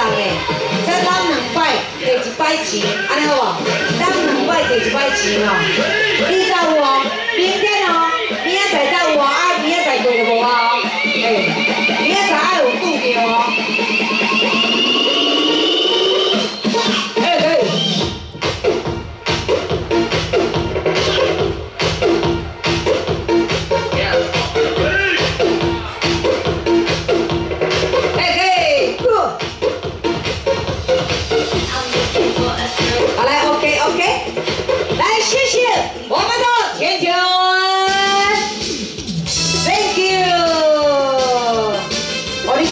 的，这咱2摆摕1摆钱，安尼好无？咱2摆摕1摆钱哦。你知